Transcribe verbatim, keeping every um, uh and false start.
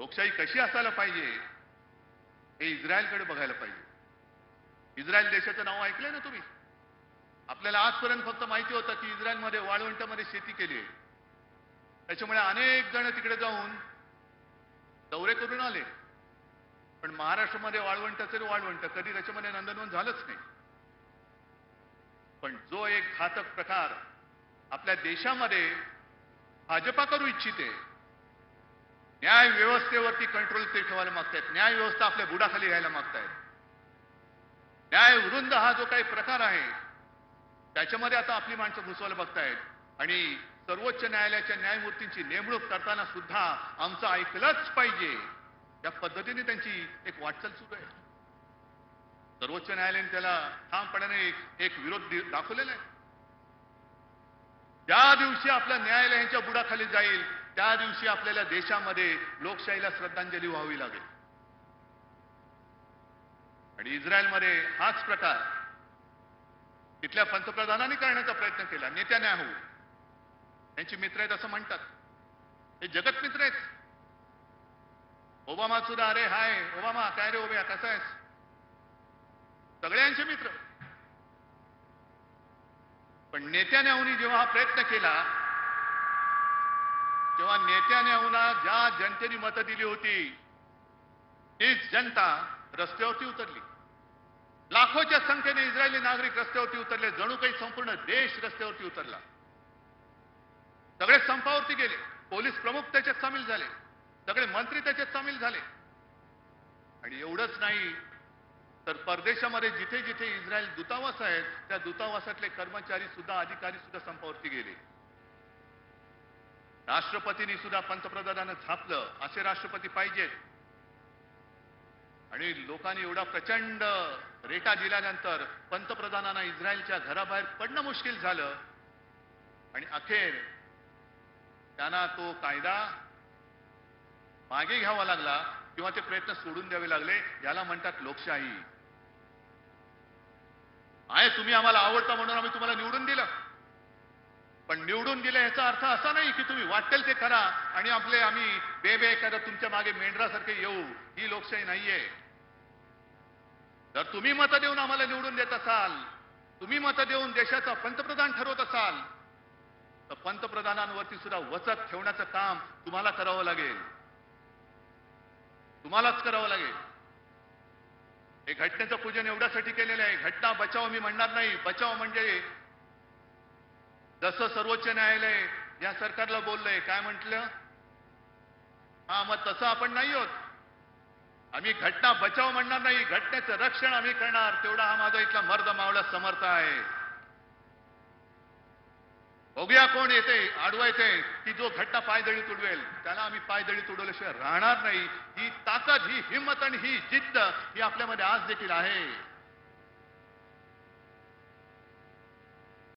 लोकशाही कशी असायला पाहिजे हे इस्रायलकडे बघायला पाहिजे। इस्रायल देशाचं नाव ऐकलंय ना तुम्ही? आपल्याला आजपर्यंत फक्त माहिती होतं की इस्रायलमध्ये वाळवंटामध्ये शेती केली आहे, त्याच्यामुळे अनेक जण तिकडे जाऊन दौरे करून आले, पण महाराष्ट्रामध्ये वाळवंटाचं वाळवंट कधी त्याच्यामध्ये नंदनवन झालंच नाही। पण जो एक घातक प्रकार आपल्या देशामध्ये भाजपा करू इच्छिते, न्याय व्यवस्थेवरती कंट्रोल ते ठेवायला मागतायत, न्याय व्यवस्था आपल्या बुडाखाली घ्यायला मागतायत, न्याय वृंद हा जो काही प्रकार आहे त्याच्यामध्ये आता आपली माणसं घुसवायला बघतायत आणि सर्वोच्च न्यायालयाच्या न्यायमूर्तींची नेमणूक करताना सुद्धा आमचं ऐकलंच पाहिजे या पद्धतीने त्यांची एक वाटचाल सुरू आहे। सर्वोच्च न्यायालयाने त्याला ठामपणाने एक, एक विरोध दाखवलेला आहे। ज्या दिवशी आपल्या न्यायालयाच्या बुडाखाली जाईल त्या दिवशी आपल्याला देशामध्ये लोकशाहीला श्रद्धांजली व्हावी लागेल। आणि इस्रायलमध्ये हाच प्रकार तिथल्या पंतप्रधानांनी करण्याचा प्रयत्न केला। नेत्यान्याहू त्यांची मित्र आहेत असं म्हणतात, हे जगत मित्र आहेत। ओबामा सुद्धा, अरे हाय ओबामा, काय रे ओबया कसा आहेस, सगळ्यांचे मित्र। पण नेत्यान्याहूनी जेव्हा हा प्रयत्न केला, तेव्हा नेत्यान्याहूला ज्या जनतेने मतं दिली होती तीच जनता रस्त्यावरती उतरली। लाखोच्या संख्येने इस्रायली नागरिक रस्त्यावरती उतरले, जणू काही संपूर्ण देश रस्त्यावरती उतरला। सगळे संपावरती गेले, पोलीस प्रमुख त्याच्यात सामील झाले, सगळे मंत्री त्याच्यात सामील झाले। आणि एवढंच नाही तर परदेशामध्ये जिथे जिथे इस्रायल दूतावास आहेत त्या दूतावासातले कर्मचारी सुद्धा, अधिकारी सुद्धा संपावरती गेले। राष्ट्रपतींनी सुद्धा पंतप्रधानांना झापलं, असे राष्ट्रपती पाहिजेत। आणि लोकांनी एवढा प्रचंड रेटा दिल्यानंतर पंतप्रधानांना इस्रायलच्या घराबाहेर पडणं मुश्किल झालं आणि अखेर त्यांना तो कायदा मागे घ्यावा लागला किंवा ते प्रयत्न सोडून द्यावे लागले। याला म्हणतात लोकशाही। आहे तुम्ही आम्हाला आवडता म्हणून आम्ही तुम्हाला निवडून दिलं, पण निवडून दिलं याचा अर्थ असा नाही की तुम्ही वाटेल ते करा आणि आपले आम्ही बेबे करत तुमच्या मागे मेंढरासारखे येऊ। ही लोकशाही नाहीये। जर तुम्ही मतं देऊन आम्हाला निवडून देत असाल, तुम्ही मतं देऊन देशाचा पंतप्रधान ठरवत असाल, तर पंतप्रधानांवरती सुद्धा वचक ठेवण्याचं काम तुम्हाला करावं लागेल, तुम्हालाच करावं लागेल। हे घटनेचं पूजन एवढ्यासाठी केलेलं आहे, घटना बचाव मी म्हणणार नाही। बचाव म्हणजे जसं सर्वोच्च न्यायालय या सरकारला बोललंय, काय म्हटलं, हा मग तसं आपण नाही होत। आम्ही घटना बचाव म्हणणार नाही, घटनेचं रक्षण आम्ही करणार, तेवढा हा माझा इथला मर्द मावळा समर्थ आहे। बघूया कोण येते आडवा येते की जो घटना पायदळी तुडवेल, त्याला आम्ही पायदळी तुडवल्याशिवाय राहणार नाही। ही ताकद, ही हिंमत आणि ही जिद्द ही आपल्यामध्ये आज देखील आहे।